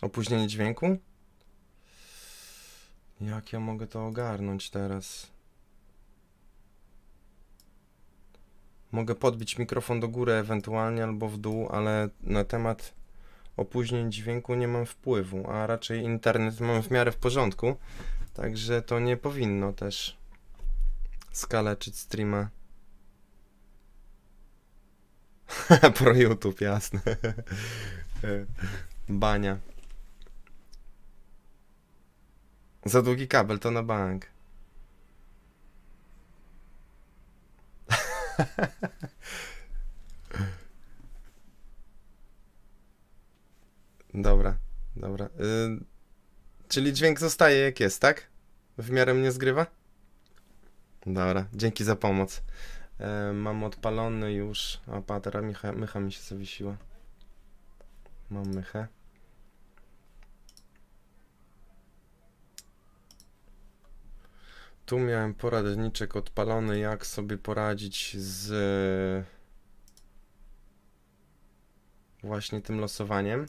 Opóźnienie dźwięku? Jak ja mogę to ogarnąć teraz? Mogę podbić mikrofon do góry ewentualnie albo w dół, ale na temat opóźnień dźwięku nie mam wpływu, a raczej internet mam w miarę w porządku, także to nie powinno też skaleczyć streama. Pro YouTube, jasne. Bania. Za długi kabel to na bank. Dobra, dobra. Czyli dźwięk zostaje jak jest, tak? W miarę mnie zgrywa? Dobra, dzięki za pomoc. Mam odpalony już. A patera, mycha mi się zawiesiła. Mam mychę. Tu miałem poradniczek odpalony, jak sobie poradzić z właśnie tym losowaniem.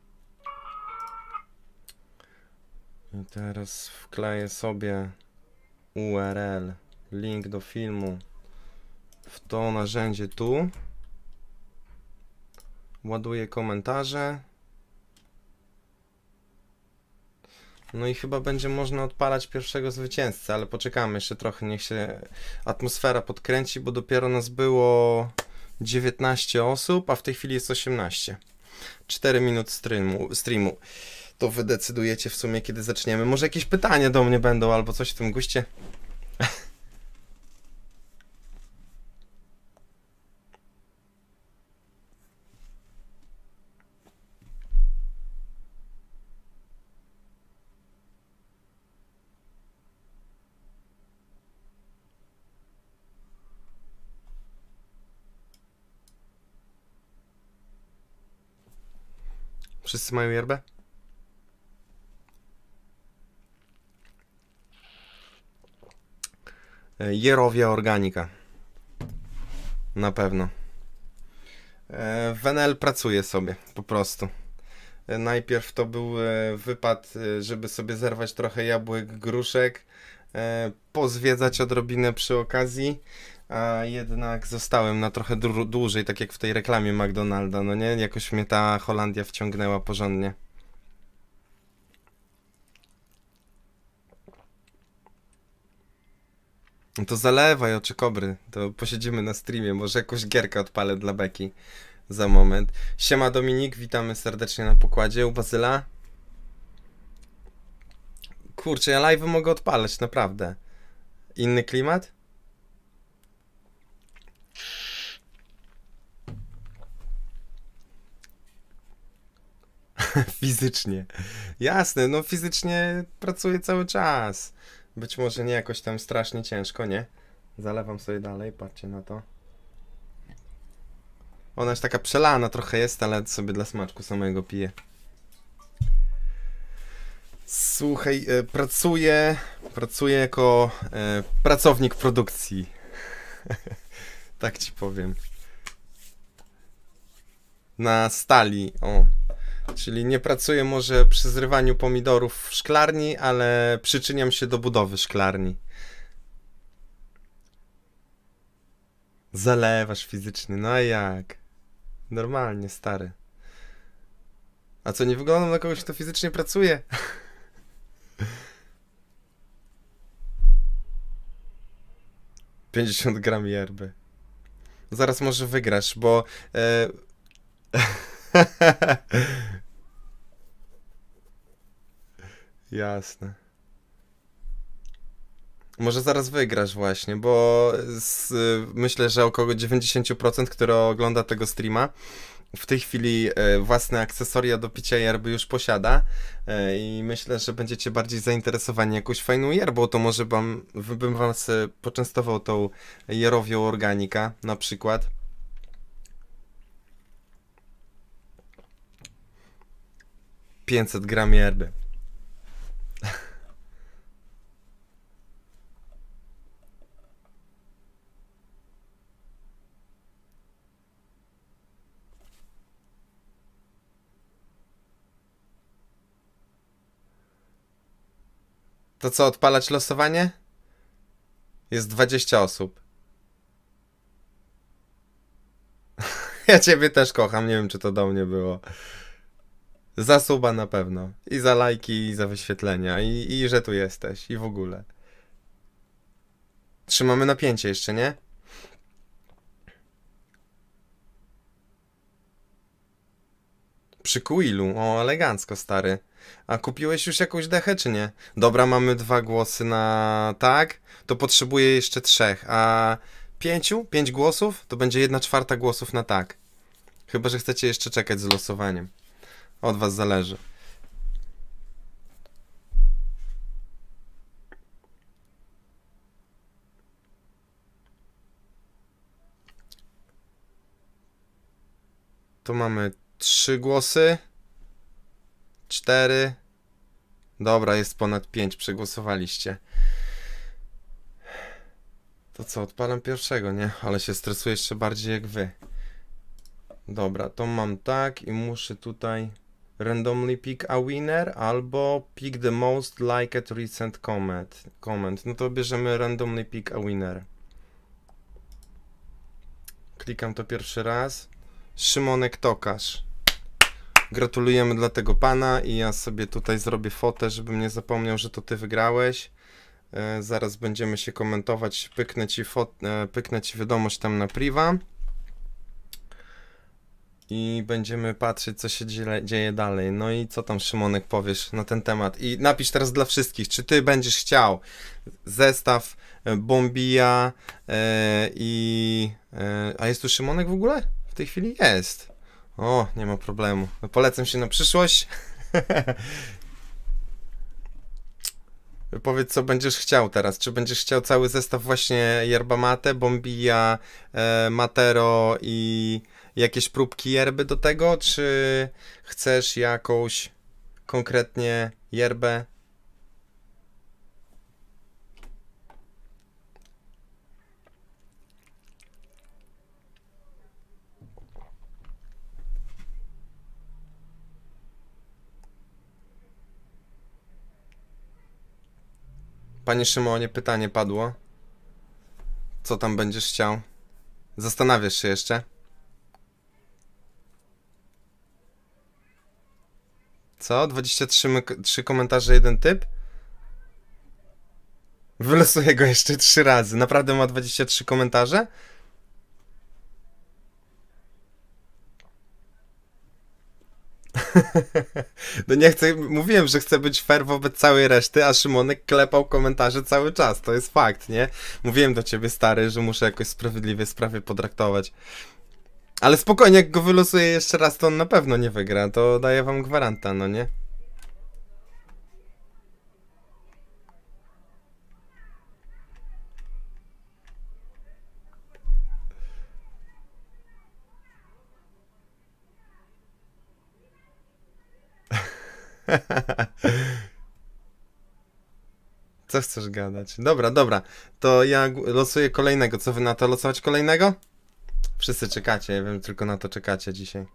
I teraz wkleję sobie URL, link do filmu w to narzędzie tu. Ładuję komentarze. No i chyba będzie można odpalać pierwszego zwycięzcę, ale poczekamy jeszcze trochę, niech się atmosfera podkręci, bo dopiero nas było 19 osób, a w tej chwili jest 18. 4 minut streamu. To wy decydujecie w sumie, kiedy zaczniemy. Może jakieś pytania do mnie będą, albo coś w tym guście? Wszyscy mają yerbę? Jerowia Organika. Na pewno. Wenel pracuje sobie, po prostu. Najpierw to był wypad, żeby sobie zerwać trochę jabłek, gruszek, pozwiedzać odrobinę przy okazji, a jednak zostałem na trochę dłużej, tak jak w tej reklamie McDonalda, no nie? Jakoś mnie ta Holandia wciągnęła porządnie. No to zalewaj oczy kobry, to posiedzimy na streamie, może jakąś gierkę odpalę dla beki za moment. Siema Dominik, witamy serdecznie na pokładzie u Bazyla. Kurczę, ja live mogę odpalać, naprawdę. Inny klimat? Fizycznie. Jasne, no fizycznie pracuję cały czas. Być może nie jakoś tam strasznie ciężko, nie? Zalewam sobie dalej, patrzcie na to. Ona już taka przelana trochę jest, ale sobie dla smaczku samego piję. Słuchaj, pracuję jako pracownik produkcji. Tak ci powiem. Na stali, o. Czyli nie pracuję może przy zrywaniu pomidorów w szklarni, ale przyczyniam się do budowy szklarni. Zalewasz fizycznie, no a jak? Normalnie, stary. A co, nie wyglądam na kogoś, kto fizycznie pracuje? $50 yerby. Zaraz może wygrasz, bo... Jasne. Może zaraz wygrasz właśnie, bo myślę, że około 90%, które ogląda tego streama, w tej chwili własne akcesoria do picia yerby już posiada i myślę, że będziecie bardziej zainteresowani jakąś fajną yerbą, to może bym was poczęstował tą jerowią Organika na przykład. $500 yerby. To co, odpalać losowanie? Jest 20 osób. Ja ciebie też kocham, nie wiem czy to do mnie było. Za suba na pewno. I za lajki, i za wyświetlenia. I że tu jesteś. I w ogóle. Trzymamy napięcie jeszcze, nie? Przy Quillu. O, elegancko, stary. A kupiłeś już jakąś dechę, czy nie? Dobra, mamy 2 głosy na tak. To potrzebuję jeszcze 3. A 5 głosów? To będzie 1/4 głosów na tak. Chyba że chcecie jeszcze czekać z losowaniem. Od was zależy. Tu mamy 3 głosy. 4. Dobra, jest ponad 5. Przegłosowaliście. To co, odpalam pierwszego, nie? Ale się stresuję jeszcze bardziej jak wy. Dobra, to mam tak i muszę tutaj randomly pick a winner albo pick the most liked recent comment. No to bierzemy randomly pick a winner. Klikam to pierwszy raz. Szymonek Tokarz. Gratulujemy dla tego pana i ja sobie tutaj zrobię fotę, żebym nie zapomniał, że to ty wygrałeś. Zaraz będziemy się komentować. Pyknę ci wiadomość tam na priva. I będziemy patrzeć, co się dzieje dalej. No i co tam, Szymonek, powiesz na ten temat? I napisz teraz dla wszystkich, czy ty będziesz chciał zestaw Bombija a jest tu Szymonek w ogóle? W tej chwili jest. O, nie ma problemu. Polecam się na przyszłość. Powiedz, co będziesz chciał teraz. Czy będziesz chciał cały zestaw właśnie Yerba Mate, Bombija, Matero i jakieś próbki yerby do tego, czy chcesz jakąś konkretnie yerbę? Panie Szymonie, pytanie padło. Co tam będziesz chciał? Zastanawiasz się jeszcze? Co? 23 komentarze, jeden typ? Wylosuję go jeszcze 3 razy. Naprawdę ma 23 komentarze? No nie chcę, mówiłem, że chcę być fair wobec całej reszty, a Szymonek klepał komentarze cały czas, to jest fakt, nie? Mówiłem do ciebie, stary, że muszę jakoś sprawiedliwie sprawy potraktować. Ale spokojnie, jak go wylosuję jeszcze raz, to on na pewno nie wygra, to daję wam gwaranta, no nie? Co chcesz gadać? Dobra, dobra. To ja losuję kolejnego. Co wy na to? Losować kolejnego? Wszyscy czekacie, ja wiem, tylko na to czekacie dzisiaj.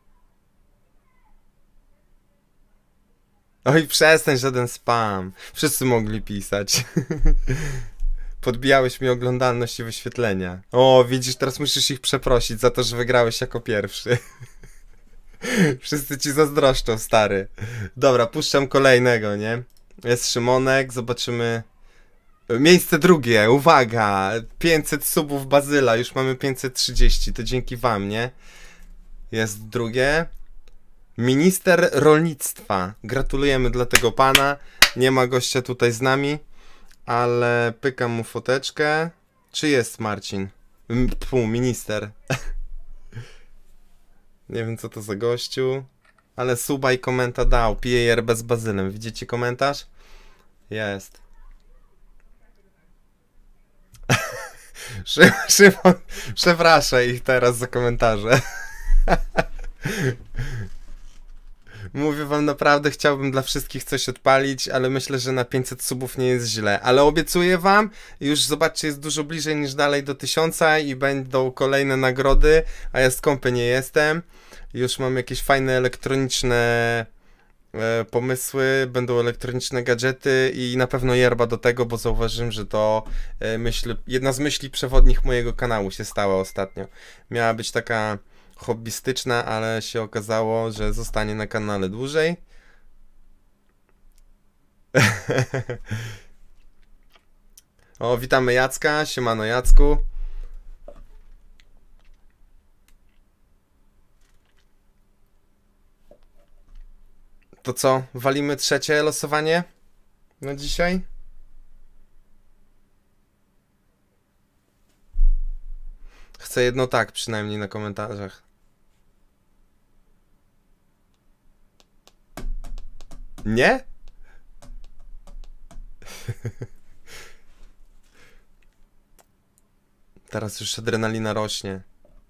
Oj, przestań, żaden spam. Wszyscy mogli pisać. Podbijałeś mi oglądalność i wyświetlenia. O, widzisz, teraz musisz ich przeprosić za to, że wygrałeś jako pierwszy. Wszyscy ci zazdroszczą, stary. Dobra, puszczam kolejnego, nie? Jest Szymonek, zobaczymy. Miejsce drugie, uwaga! 500 subów Bazyla, już mamy 530, to dzięki wam, nie? Jest drugie. Minister rolnictwa. Gratulujemy dla tego pana. Nie ma gościa tutaj z nami, ale pykam mu foteczkę. Czy jest Marcin? Minister. Nie wiem, co to za gościu, ale suba i komenta dał. Pije yerbę z bazylem. Widzicie komentarz? Jest. Szymon, przepraszaj ich teraz za komentarze. Mówię wam, naprawdę chciałbym dla wszystkich coś odpalić, ale myślę, że na 500 subów nie jest źle. Ale obiecuję wam, już zobaczcie, jest dużo bliżej niż dalej do 1000 i będą kolejne nagrody, a ja skąpy nie jestem. Już mam jakieś fajne elektroniczne pomysły, będą elektroniczne gadżety i na pewno yerba do tego, bo zauważyłem, że to jedna z myśli przewodnich mojego kanału się stała ostatnio. Miała być taka hobbystyczna, ale się okazało, że zostanie na kanale dłużej. O, witamy Jacka, siemano Jacku. To co, walimy trzecie losowanie na dzisiaj? Chcę jedno tak przynajmniej na komentarzach. Nie? Teraz już adrenalina rośnie.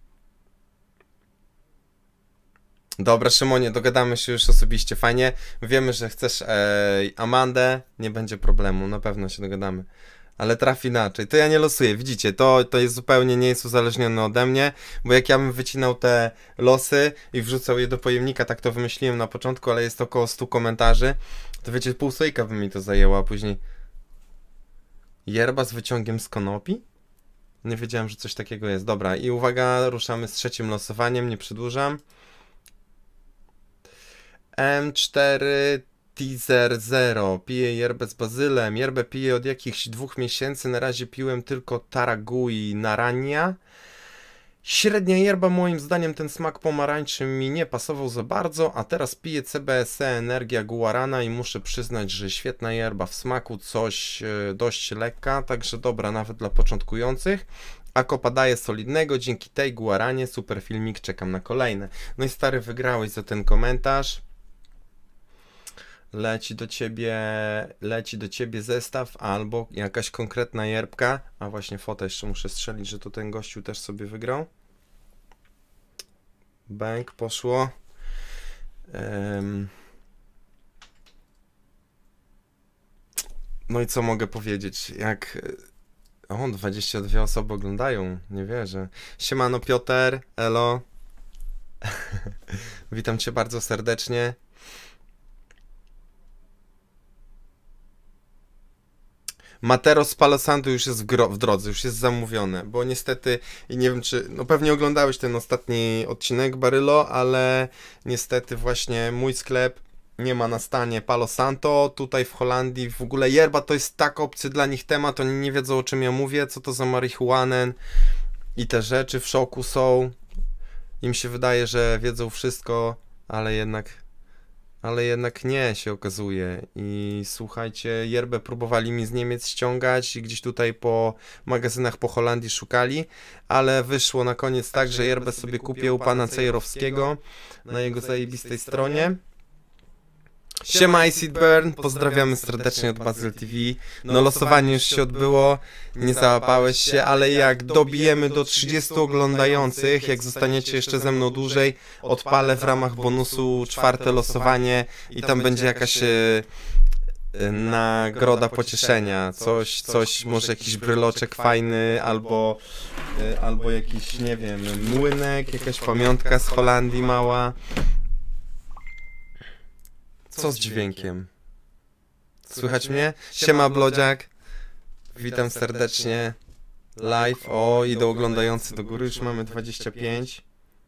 Dobra, Szymonie, dogadamy się już osobiście. Fajnie. Wiemy, że chcesz Amandę. Nie będzie problemu, na pewno się dogadamy. Ale trafi inaczej. To ja nie losuję, widzicie, to jest zupełnie nie jest uzależnione ode mnie, bo jak ja bym wycinał te losy i wrzucał je do pojemnika, tak to wymyśliłem na początku, ale jest około 100 komentarzy, to wiecie, pół słoika by mi to zajęło, a później... Yerba z wyciągiem z konopi? Nie wiedziałem, że coś takiego jest. Dobra, i uwaga, ruszamy z trzecim losowaniem, nie przedłużam. M4 Teaser 0. Piję yerbę z bazylem. Yerbę piję od jakichś 2 miesięcy. Na razie piłem tylko Taragui Narania. Średnia yerba, moim zdaniem ten smak pomarańczy mi nie pasował za bardzo, a teraz piję CBSE Energia Guarana i muszę przyznać, że świetna yerba w smaku, coś dość lekka, także dobra nawet dla początkujących. A kopa daje solidnego, dzięki tej Guaranie, super filmik, czekam na kolejne. No i stary, wygrałeś za ten komentarz. Leci do ciebie zestaw albo jakaś konkretna yerbka. A właśnie fotę jeszcze muszę strzelić, że to ten gościu też sobie wygrał. Bank poszło. No i co mogę powiedzieć? Jak... O, 22 osoby oglądają, nie wierzę. Siemano Piotr, elo. Witam cię bardzo serdecznie. Matero z Palo Santo już jest w drodze, już jest zamówione, bo niestety, i nie wiem czy, no pewnie oglądałeś ten ostatni odcinek Barylo, ale niestety właśnie mój sklep nie ma na stanie Palo Santo, tutaj w Holandii w ogóle yerba to jest tak obcy dla nich temat, oni nie wiedzą o czym ja mówię, co to za marihuanę i te rzeczy w szoku są, im się wydaje, że wiedzą wszystko, ale jednak nie się okazuje. I słuchajcie, yerbę próbowali mi z Niemiec ściągać i gdzieś tutaj po magazynach po Holandii szukali, ale wyszło na koniec tak, że yerbę sobie kupię u pana Cejrowskiego na jego zajebistej stronie. Siema Acid Burn, pozdrawiamy serdecznie od Bazyl TV. No losowanie już się odbyło, nie załapałeś się, ale jak dobijemy do 30 oglądających, jak zostaniecie jeszcze ze mną dłużej, odpalę w ramach bonusu czwarte losowanie i tam będzie jakaś nagroda pocieszenia, coś, może jakiś bryloczek fajny, albo jakiś, nie wiem, młynek, jakaś pamiątka z Holandii mała. Co z dźwiękiem? Słychać mnie? Siema Blodziak. Witam serdecznie. Live. O, idą oglądający do góry. Już mamy 25.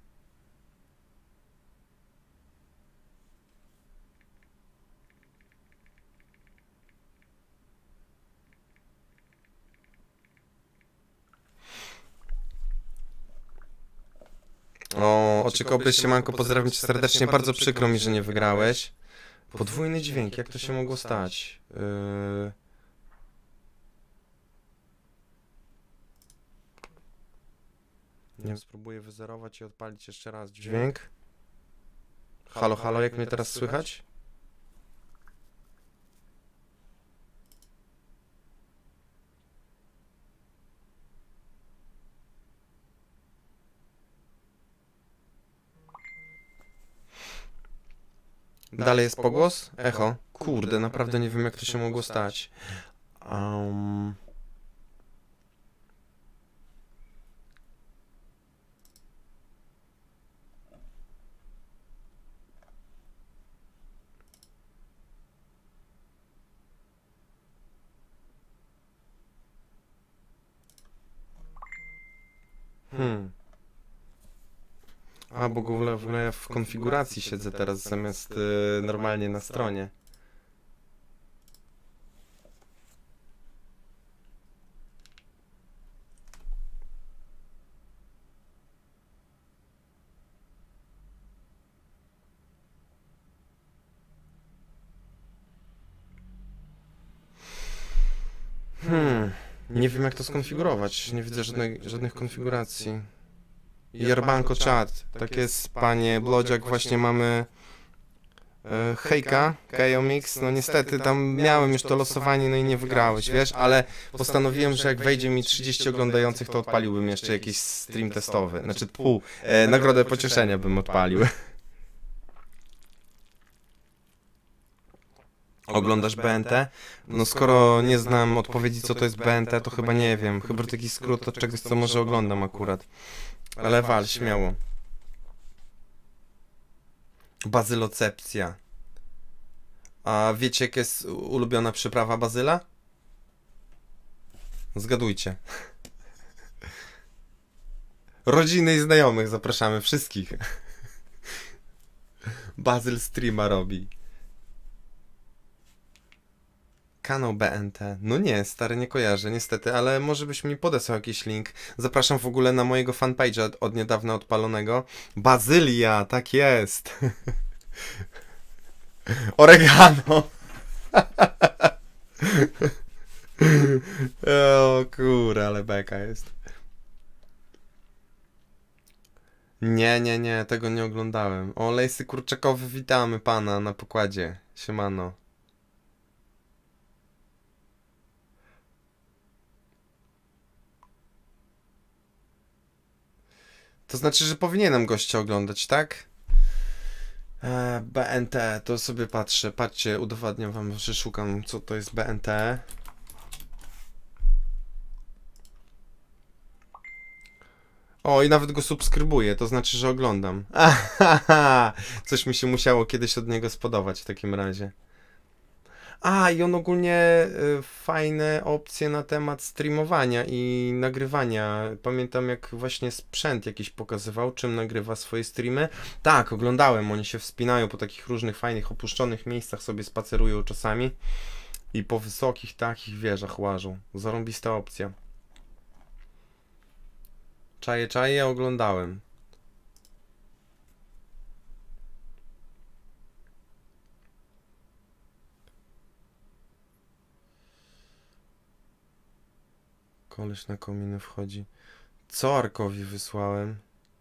O, oczekobry, siemanko, pozdrawiam cię serdecznie. Bardzo przykro mi, że nie wygrałeś. Podwójny dźwięk, jak to się mogło stać? Nie wiem, spróbuję wyzerować i odpalić jeszcze raz dźwięk. Halo, halo, jak mnie teraz słychać? Dalej jest pogłos? Echo. Kurde, naprawdę nie wiem, jak to się mogło stać. A, bo w ogóle ja w konfiguracji siedzę teraz zamiast normalnie na stronie. Nie wiem jak to skonfigurować. Nie widzę żadnych konfiguracji. Yerbanko Chat. Tak jest, panie Blodziak, właśnie mamy hejka, Kajomix. No niestety tam miałem już to losowanie, no i nie wygrałeś, wiesz, ale postanowiłem, że jak wejdzie mi 30 oglądających, to odpaliłbym jeszcze jakiś stream testowy. Znaczy, nagrodę pocieszenia bym odpalił. Oglądasz BNT? No skoro nie znam odpowiedzi, co to jest BNT, to chyba nie wiem. Chyba taki skrót od czegoś, co może oglądam akurat. Ale wal, śmiało. Bazylocepcja. A wiecie, jaka jest ulubiona przyprawa bazyla? Zgadujcie. Rodziny i znajomych zapraszamy wszystkich. Bazyl streama robi. Kanał BNT. No nie, stary, nie kojarzę, niestety, ale może byś mi podesłał jakiś link. Zapraszam w ogóle na mojego fanpage'a od niedawna odpalonego. Bazylia, tak jest. Oregano. O kurę, ale beka jest. Nie, tego nie oglądałem. O, Lejsy Kurczakowy, witamy pana na pokładzie. Siemano. To znaczy, że powinienem gościa oglądać, tak? BNT, to sobie patrzę. Patrzcie, udowadniam wam, że szukam, co to jest BNT. O, i nawet go subskrybuję, to znaczy, że oglądam. Ahaha, coś mi się musiało kiedyś od niego spodobać w takim razie. A, i on ogólnie fajne opcje na temat streamowania i nagrywania. Pamiętam, jak właśnie sprzęt jakiś pokazywał, czym nagrywa swoje streamy. Tak, oglądałem, oni się wspinają po takich różnych fajnych, opuszczonych miejscach, sobie spacerują czasami i po wysokich takich wieżach łażą. Zarąbista opcja. Czaje, oglądałem. Koleś na kominy wchodzi. Co Arkowi wysłałem?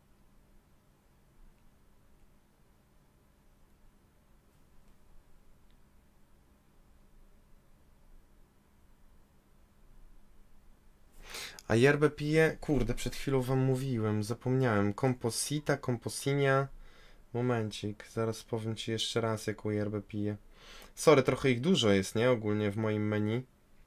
A yerbę piję? Kurde, przed chwilą wam mówiłem, zapomniałem. Composita, Composinia. Momencik, zaraz powiem ci jeszcze raz, jaką yerbę piję. Sorry, trochę ich dużo jest, nie? Ogólnie w moim menu.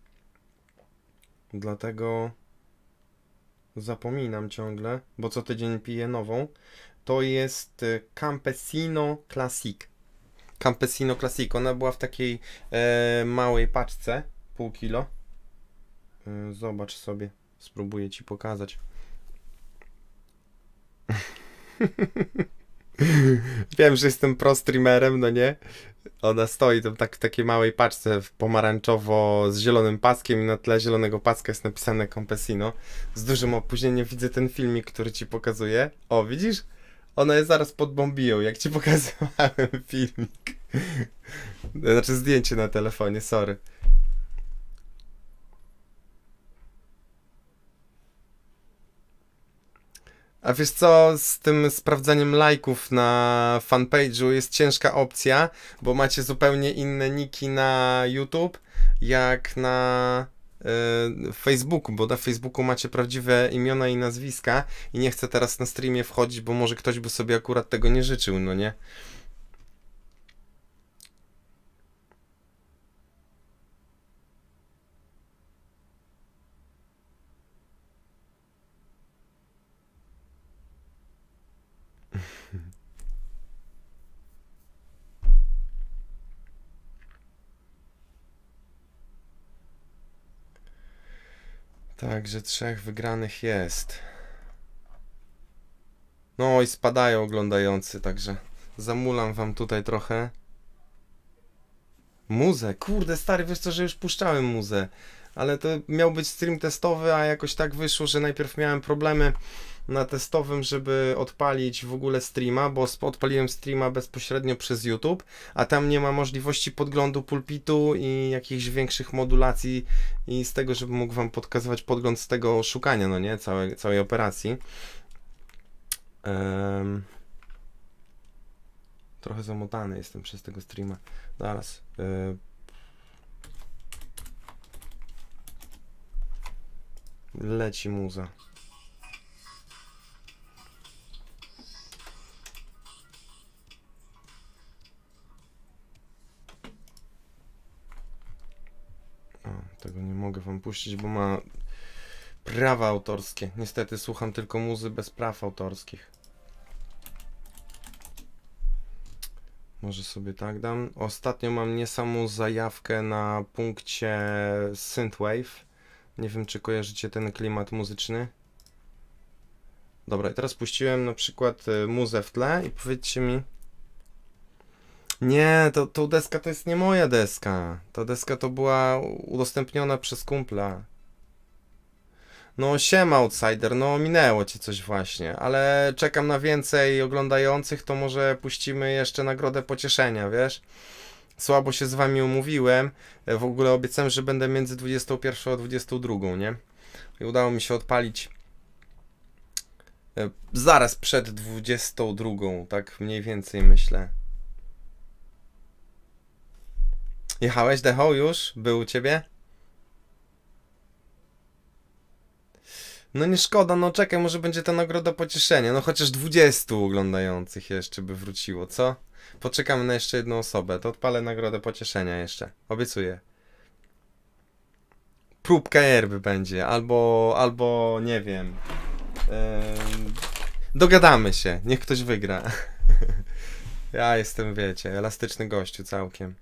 Dlatego zapominam ciągle, bo co tydzień piję nową. To jest Campesino Classic. Campesino Classic. Ona była w takiej małej paczce, pół kilo. Zobacz sobie, spróbuję ci pokazać. Wiem, że jestem pro streamerem, no nie? Ona stoi tam tak w takiej małej paczce pomarańczowo z zielonym paskiem i na tle zielonego paska jest napisane Campesino. Z dużym opóźnieniem widzę ten filmik, który ci pokazuję. O, widzisz? Ona jest zaraz pod bombiją, jak ci pokazywałem filmik. Znaczy zdjęcie na telefonie, sorry. A wiesz co, z tym sprawdzaniem lajków na fanpage'u jest ciężka opcja, bo macie zupełnie inne niki na YouTube, jak na Facebooku, bo na Facebooku macie prawdziwe imiona i nazwiska i nie chcę teraz na streamie wchodzić, bo może ktoś by sobie akurat tego nie życzył, no nie? Także 3 wygranych jest. No i spadają oglądający, także zamulam wam tutaj trochę. Muzę, kurde stary, wiesz co, że już puszczałem muzę. Ale to miał być stream testowy, a jakoś tak wyszło, że najpierw miałem problemy na testowym, żeby odpalić w ogóle streama, bo odpaliłem streama bezpośrednio przez YouTube, a tam nie ma możliwości podglądu pulpitu i jakichś większych modulacji i z tego, żeby mógł wam pokazywać podgląd z tego szukania, no nie, całej operacji. Trochę zamotany jestem przez tego streama. Zaraz. Leci muza. O, tego nie mogę wam puścić, bo ma prawa autorskie. Niestety słucham tylko muzy bez praw autorskich. Może sobie tak dam. Ostatnio mam niesamą zajawkę na punkcie Synthwave. Nie wiem, czy kojarzycie ten klimat muzyczny. Dobra, i teraz puściłem na przykład muzę w tle i powiedzcie mi... Nie, to deska to jest nie moja deska. Ta deska to była udostępniona przez kumpla. No siema outsider, no minęło cię coś właśnie, ale czekam na więcej oglądających, to może puścimy jeszcze nagrodę pocieszenia, wiesz? Słabo się z wami umówiłem, w ogóle obiecałem, że będę między 21 a 22, nie? I udało mi się odpalić zaraz przed 22, tak mniej więcej myślę. Jechałeś, Deho, już? Był u ciebie? No nie szkoda, no czekaj, może będzie ta nagroda pocieszenia. No chociaż 20 oglądających jeszcze by wróciło, co? Poczekamy na jeszcze jedną osobę, to odpalę nagrodę pocieszenia jeszcze. Obiecuję. Próbka yerby będzie, albo nie wiem. Dogadamy się, niech ktoś wygra. Ja jestem, wiecie, elastyczny gościu całkiem.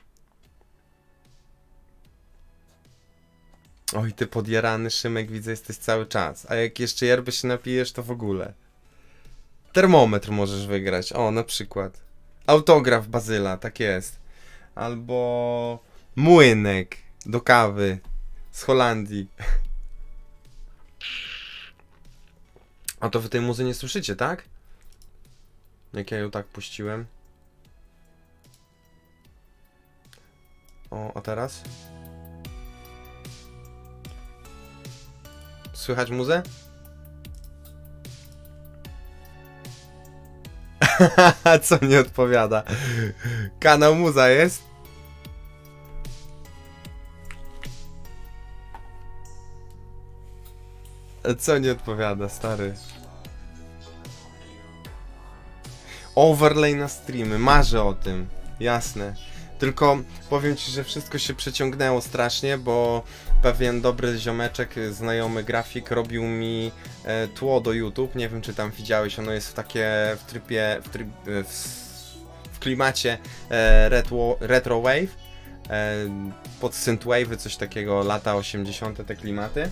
Oj, ty podjarany Szymek, widzę, jesteś cały czas. A jak jeszcze yerby się napijesz, to w ogóle. Termometr możesz wygrać. O, na przykład. Autograf Bazyla, tak jest. Albo młynek do kawy z Holandii. A to wy tej muzy nie słyszycie, tak? Jak ja ją tak puściłem. O, a teraz? Słychać muzę? Co nie odpowiada? Kanał Muza jest? Co nie odpowiada, stary? Overlay na streamy, marzę o tym. Jasne. Tylko powiem ci, że wszystko się przeciągnęło strasznie, bo pewien dobry ziomeczek, znajomy grafik, robił mi tło do YouTube. Nie wiem, czy tam widziałeś, ono jest w klimacie retrowave, pod synthwave, coś takiego, lata 80. te klimaty.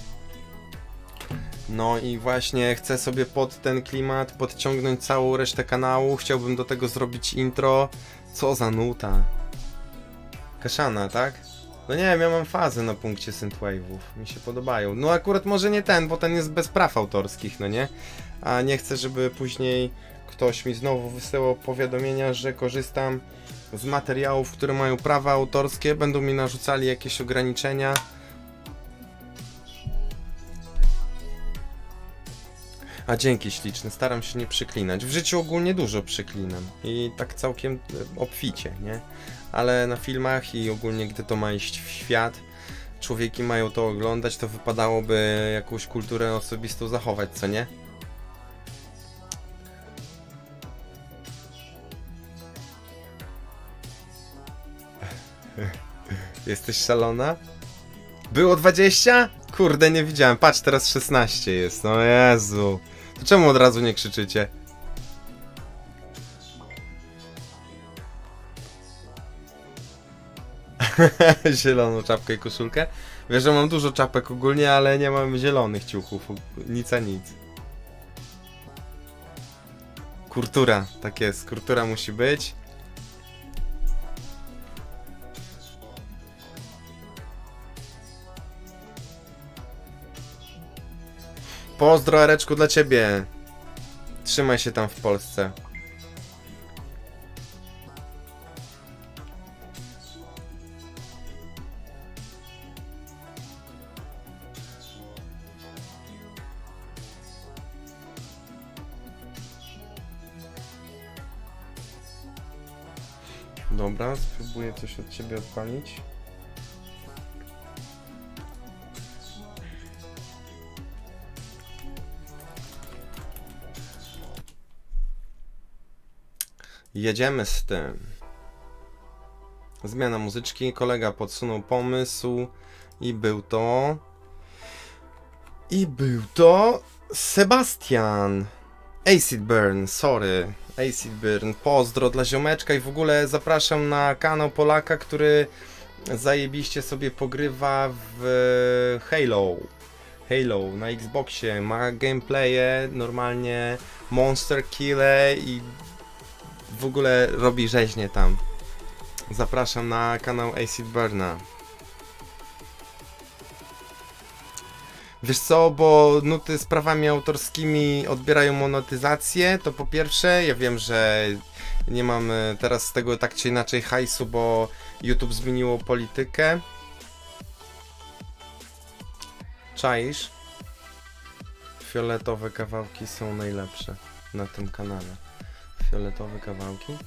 No i właśnie chcę sobie pod ten klimat podciągnąć całą resztę kanału. Chciałbym do tego zrobić intro. Co za nuta. Kaszana, tak? No nie wiem, ja mam fazę na punkcie synthwave'ów. Mi się podobają. No akurat może nie ten, bo ten jest bez praw autorskich, no nie? A nie chcę, żeby później ktoś mi znowu wysyłał powiadomienia, że korzystam z materiałów, które mają prawa autorskie. Będą mi narzucali jakieś ograniczenia. A dzięki śliczne, staram się nie przeklinać. W życiu ogólnie dużo przeklinam i tak całkiem obficie, nie? Ale na filmach i ogólnie gdy to ma iść w świat, człowieki mają to oglądać, to wypadałoby jakąś kulturę osobistą zachować, co nie? Jesteś szalona? Było 20? Kurde, nie widziałem. Patrz, teraz 16 jest. No Jezu. To czemu od razu nie krzyczycie? Zieloną czapkę i koszulkę? Wiesz, że mam dużo czapek ogólnie, ale nie mam zielonych ciuchów. Nic a nic. Kultura, tak jest, kultura musi być. Pozdro, Ereczku, dla ciebie. Trzymaj się tam w Polsce. Dobra, spróbuję coś od ciebie odpalić. Jedziemy z tym. Zmiana muzyczki. Kolega podsunął pomysł i był to Sebastian. Acid Burn, sorry. Acid Burn, pozdro dla ziomeczka i w ogóle zapraszam na kanał Polaka, który zajebiście sobie pogrywa w Halo na Xboxie, ma gameplaye, normalnie monster kille i w ogóle robi rzeźnie tam. Zapraszam na kanał Acid Burna. Wiesz co, bo nuty z prawami autorskimi odbierają monetyzację, to po pierwsze, ja wiem, że nie mam teraz z tego tak czy inaczej hajsu, bo YouTube zmieniło politykę. Czaisz? Fioletowe kawałki są najlepsze na tym kanale. Fioletowe kawałki.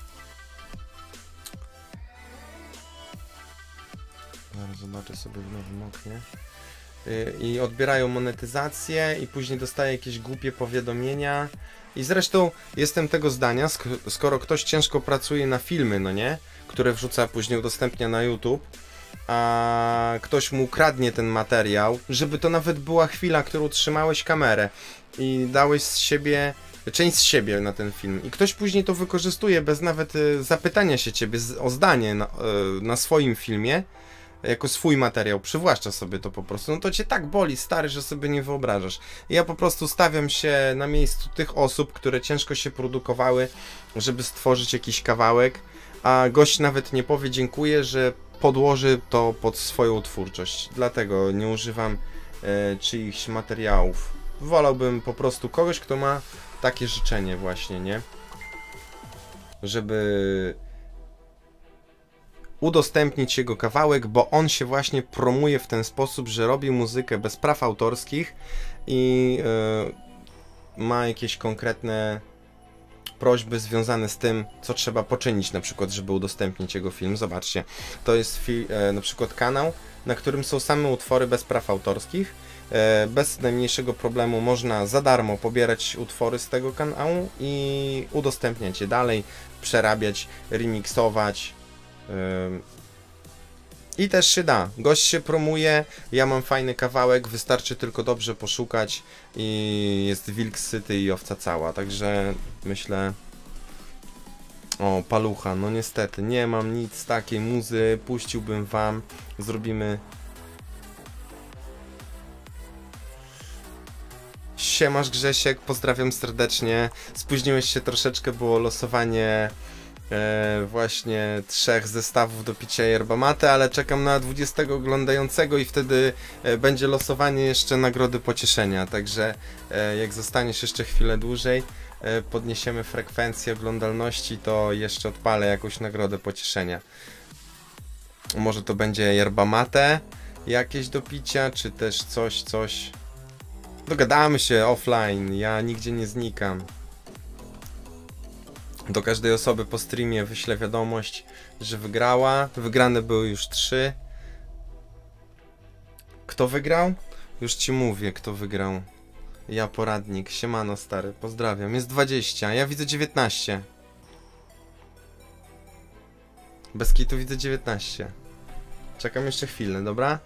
Zaraz zobaczę sobie w nowym oknie. I odbierają monetyzację i później dostaję jakieś głupie powiadomienia. I zresztą jestem tego zdania, skoro ktoś ciężko pracuje na filmy, no nie? Które wrzuca, później udostępnia na YouTube, a ktoś mu kradnie ten materiał, żeby to nawet była chwila, którą trzymałeś kamerę i dałeś z siebie, część z siebie na ten film i ktoś później to wykorzystuje bez nawet zapytania się ciebie o zdanie na swoim filmie, jako swój materiał, przywłaszcza sobie to po prostu, no to cię tak boli, stary, że sobie nie wyobrażasz. I ja po prostu stawiam się na miejscu tych osób, które ciężko się produkowały, żeby stworzyć jakiś kawałek, a gość nawet nie powie dziękuję, że podłoży to pod swoją twórczość. Dlatego nie używam czyichś materiałów. Wolałbym po prostu kogoś, kto ma takie życzenie właśnie, nie? Żeby udostępnić jego kawałek, bo on się właśnie promuje w ten sposób, że robi muzykę bez praw autorskich i ma jakieś konkretne prośby związane z tym, co trzeba poczynić, na przykład, żeby udostępnić jego film. Zobaczcie, to jest na przykład kanał, na którym są same utwory bez praw autorskich. Bez najmniejszego problemu można za darmo pobierać utwory z tego kanału i udostępniać je dalej, przerabiać, remiksować. I też się da. Gość się promuje, ja mam fajny kawałek, wystarczy tylko dobrze poszukać i jest wilk syty i owca cała. Także myślę... O, palucha, no niestety, nie mam nic z takiej muzy, puściłbym wam, zrobimy... Siemasz Grzesiek, pozdrawiam serdecznie. Spóźniłeś się troszeczkę, było losowanie właśnie 3 zestawów do picia yerba mate, ale czekam na 20 oglądającego i wtedy będzie losowanie jeszcze nagrody pocieszenia. Także jak zostaniesz jeszcze chwilę dłużej, podniesiemy frekwencję oglądalności, to jeszcze odpalę jakąś nagrodę pocieszenia. Może to będzie yerba mate jakieś do picia, czy też coś. Dogadamy się offline, ja nigdzie nie znikam. Do każdej osoby po streamie wyślę wiadomość, że wygrała. Wygrane były już 3. Kto wygrał? Już ci mówię, kto wygrał. Ja poradnik, siemano stary, pozdrawiam. Jest 20, ja widzę 19. Bez kitu widzę 19. Czekam jeszcze chwilę, dobra?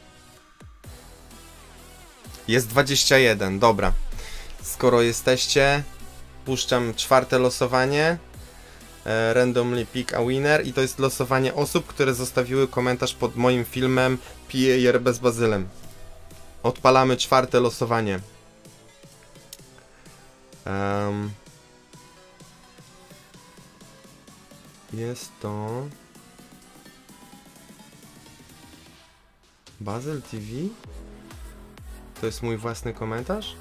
Jest 21, dobra. Skoro jesteście, puszczam 4. losowanie. Randomly pick a winner. I to jest losowanie osób, które zostawiły komentarz pod moim filmem Piję yerbę z bazylem. Odpalamy 4. losowanie. Jest to... Bazel TV? To jest mój własny komentarz?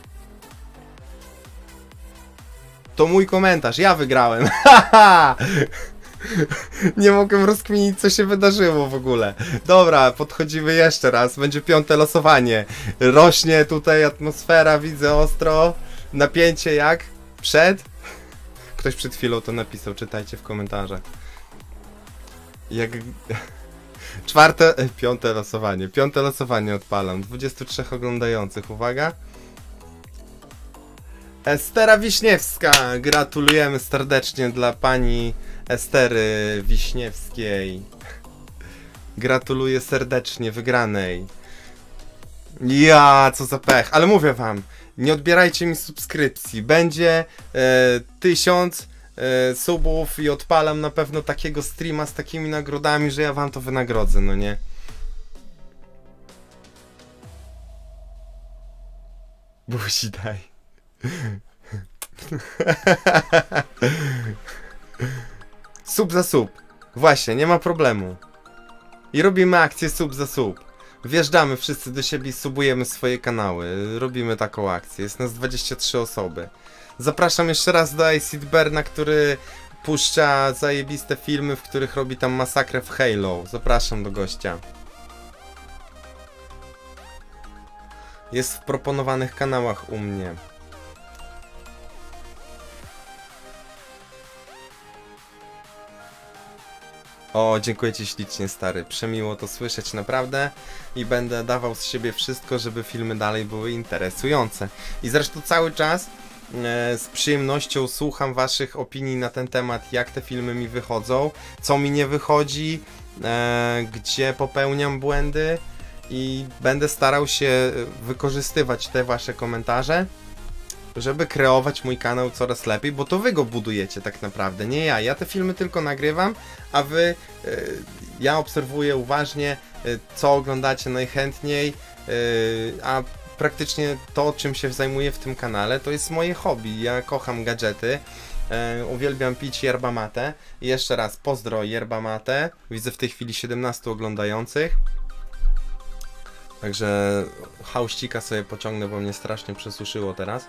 To mój komentarz, ja wygrałem! Haha! Nie mogłem rozkminić, co się wydarzyło w ogóle. Dobra, podchodzimy jeszcze raz. Będzie 5. losowanie. Rośnie tutaj atmosfera, widzę ostro. Napięcie jak? Przed? Ktoś przed chwilą to napisał, czytajcie w komentarzach. Jak... 5. losowanie. 5. losowanie odpalam. 23 oglądających, uwaga. Estera Wiśniewska. Gratulujemy serdecznie dla pani Estery Wiśniewskiej. Gratuluję serdecznie wygranej. Ja, co za pech. Ale mówię wam, nie odbierajcie mi subskrypcji. Będzie 1000 subów i odpalam na pewno takiego streama z takimi nagrodami, że ja wam to wynagrodzę, no nie? Buzi daj. Sub za sub. Właśnie, nie ma problemu. I robimy akcję sub za sub. Wjeżdżamy wszyscy do siebie i subujemy swoje kanały. Robimy taką akcję. Jest nas 23 osoby. Zapraszam jeszcze raz do Acid Berna, który puszcza zajebiste filmy, w których robi tam masakrę w Halo. Zapraszam do gościa. Jest w proponowanych kanałach u mnie. O, dziękuję ci ślicznie, stary. Przemiło to słyszeć, naprawdę. I będę dawał z siebie wszystko, żeby filmy dalej były interesujące. I zresztą cały czas z przyjemnością słucham waszych opinii na ten temat, jak te filmy mi wychodzą, co mi nie wychodzi, gdzie popełniam błędy. I będę starał się wykorzystywać te wasze komentarze, żeby kreować mój kanał coraz lepiej, bo to wy go budujecie tak naprawdę, nie ja. Ja te filmy tylko nagrywam, a wy, ja obserwuję uważnie, co oglądacie najchętniej, a praktycznie to, czym się zajmuję w tym kanale, to jest moje hobby. Ja kocham gadżety, uwielbiam pić yerba mate. I jeszcze raz pozdro yerba mate. Widzę w tej chwili 17 oglądających. Także chałścika sobie pociągnę, bo mnie strasznie przesuszyło teraz.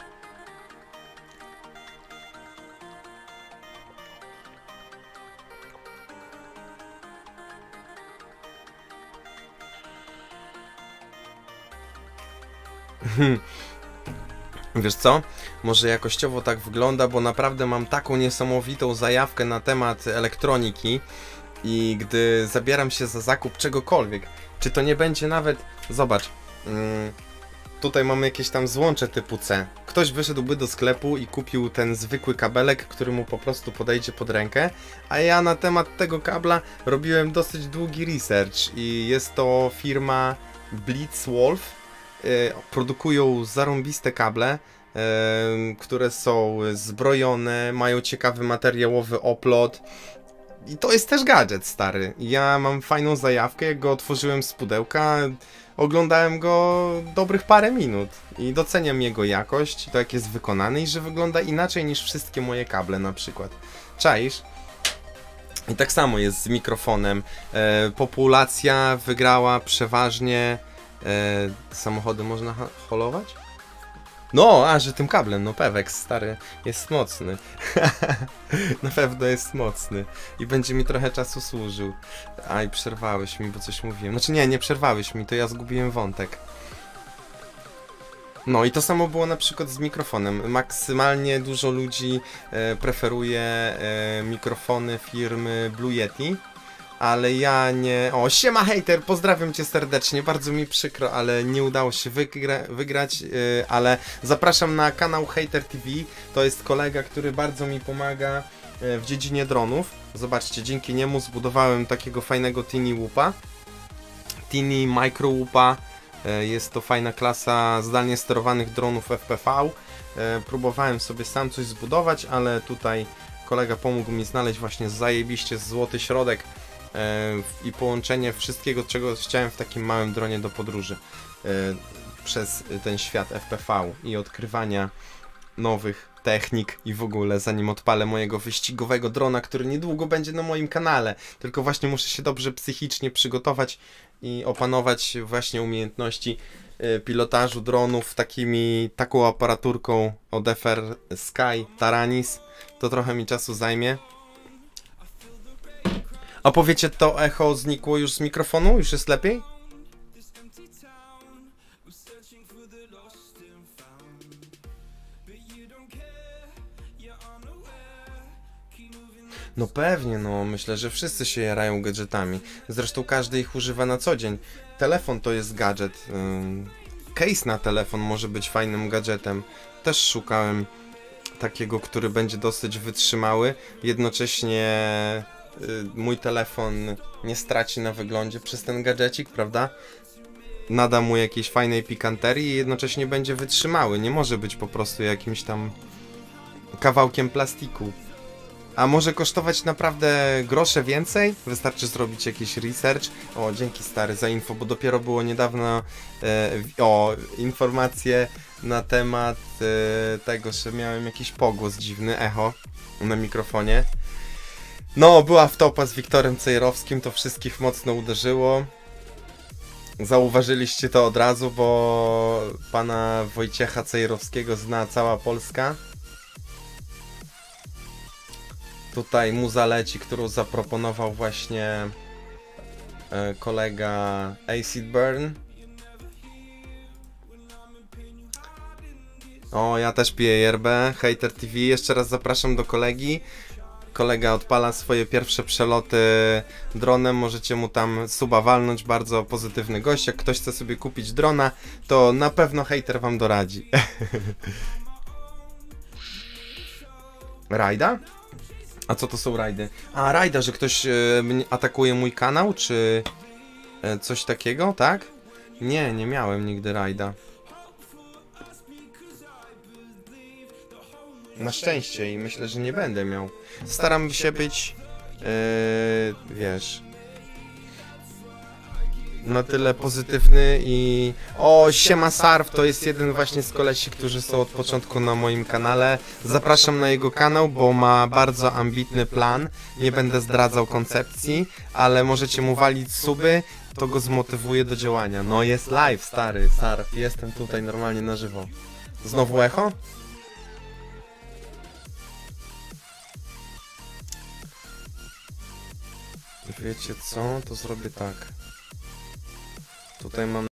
Wiesz co? Może jakościowo tak wygląda, bo naprawdę mam taką niesamowitą zajawkę na temat elektroniki i gdy zabieram się za zakup czegokolwiek, czy to nie będzie nawet... Zobacz, tutaj mamy jakieś tam złącze typu C. Ktoś wyszedłby do sklepu i kupił ten zwykły kabelek, który mu po prostu podejdzie pod rękę, a ja na temat tego kabla robiłem dosyć długi research i jest to firma Blitzwolf. Produkują zarąbiste kable, które są zbrojone, mają ciekawy materiałowy oplot. I to jest też gadżet, stary. Ja mam fajną zajawkę, jak go otworzyłem z pudełka, oglądałem go dobrych parę minut i doceniam jego jakość, to jak jest wykonany i że wygląda inaczej niż wszystkie moje kable na przykład. Czaisz? I tak samo jest z mikrofonem. Populacja wygrała przeważnie... samochody można holować? No, a że tym kablem, no Pewex, stary, jest mocny. Na pewno jest mocny. I będzie mi trochę czasu służył. Aj, przerwałeś mi, bo coś mówiłem. Znaczy nie przerwałeś mi, to ja zgubiłem wątek. No i to samo było na przykład z mikrofonem. Maksymalnie dużo ludzi preferuje mikrofony firmy Blue Yeti. Ale ja nie... O, siema hejter, pozdrawiam cię serdecznie, bardzo mi przykro, ale nie udało się wygrać, ale zapraszam na kanał Hater TV, to jest kolega, który bardzo mi pomaga w dziedzinie dronów. Zobaczcie, dzięki niemu zbudowałem takiego fajnego Tiny Whoopa, Tiny Micro Whoopa, jest to fajna klasa zdalnie sterowanych dronów FPV. Próbowałem sobie sam coś zbudować, ale tutaj kolega pomógł mi znaleźć właśnie zajebiście złoty środek i połączenie wszystkiego, czego chciałem w takim małym dronie do podróży przez ten świat FPV i odkrywania nowych technik i w ogóle, zanim odpalę mojego wyścigowego drona, który niedługo będzie na moim kanale. Tylko właśnie muszę się dobrze psychicznie przygotować i opanować właśnie umiejętności pilotażu dronów taką aparaturką od FR Sky Taranis. To trochę mi czasu zajmie. A powiecie, to echo znikło już z mikrofonu? Już jest lepiej? No pewnie, no myślę, że wszyscy się jarają gadżetami. Zresztą każdy ich używa na co dzień. Telefon to jest gadżet. Case na telefon może być fajnym gadżetem. Też szukałem takiego, który będzie dosyć wytrzymały. Jednocześnie mój telefon nie straci na wyglądzie przez ten gadżecik, prawda? Nada mu jakiejś fajnej pikanterii i jednocześnie będzie wytrzymały. Nie może być po prostu jakimś tam kawałkiem plastiku. A może kosztować naprawdę grosze więcej? Wystarczy zrobić jakiś research. O, dzięki stary za info, bo dopiero było niedawno informacje na temat tego, że miałem jakiś pogłos dziwny, echo na mikrofonie. No, była wtopa z Wiktorem Cejrowskim, to wszystkich mocno uderzyło. Zauważyliście to od razu, bo pana Wojciecha Cejrowskiego zna cała Polska. Tutaj muza leci, którą zaproponował właśnie kolega Acid Burn. O, ja też piję yerbę, Hater TV. Jeszcze raz zapraszam do kolegi. Kolega odpala swoje pierwsze przeloty dronem, możecie mu tam suba walnąć, bardzo pozytywny gość. Jak ktoś chce sobie kupić drona, to na pewno Hater wam doradzi. Rajda? A co to są rajdy? A, rajda, że ktoś atakuje mój kanał, czy coś takiego, tak? Nie, nie miałem nigdy rajda. Na szczęście i myślę, że nie będę miał. Staram się być, wiesz, na tyle pozytywny i... O, siema Sarf, to jest jeden właśnie z kolesi, którzy są od początku na moim kanale. Zapraszam na jego kanał, bo ma bardzo ambitny plan. Nie będę zdradzał koncepcji, ale możecie mu walić suby, to go zmotywuje do działania. No jest live, stary, Sarf, jestem tutaj normalnie na żywo. Znowu echo? Wiecie co? To zrobię tak. Tutaj mam